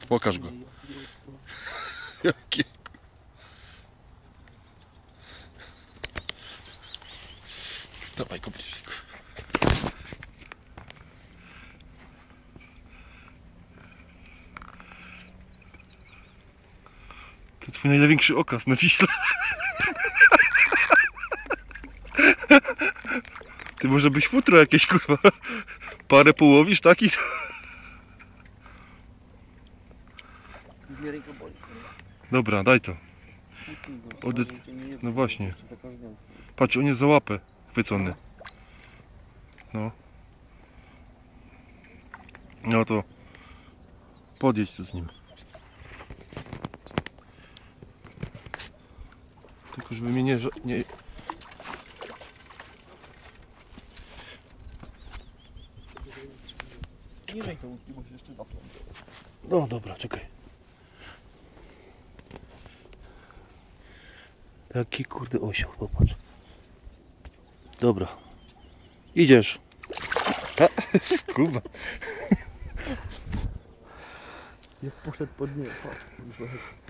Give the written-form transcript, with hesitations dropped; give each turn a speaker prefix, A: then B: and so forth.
A: Pokaż go. Jakie... Dawaj go bliżej. To twój największy okaz na Wiśle. Ty może byś futro jakieś, kurwa. Parę połowisz taki? Dobra, daj to. No właśnie. Patrz, on jest za łapę chwycony. No. No to podjedź tu z nim. Tylko żeby mnie nie...
B: Niżej to łódki, bo się jeszcze zapląć.
A: No dobra, czekaj. Jaki kurde osioł, popatrz. Dobra. Idziesz. Skuba.
B: Jak poszedł pod nie, patrz.